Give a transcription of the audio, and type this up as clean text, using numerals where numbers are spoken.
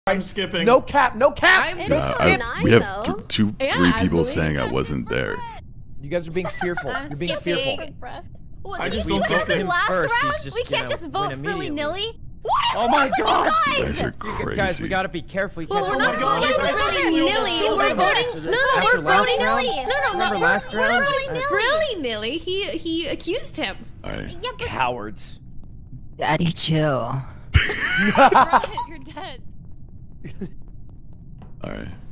I'm skipping. No cap, no cap. We have three people saying I wasn't there. You guys are being fearful. You're being fearful. I just don't think that last round? We can't just vote willy-nilly. What is wrong with you guys? You guys are crazy. Guys, we gotta be careful. Well, we're not voting willy-nilly. We're voting. No, we're voting nilly. No, remember last round? Willy-nilly. He accused him. All right. Yeah, but Cowards. Daddy, chill. you're dead. All right.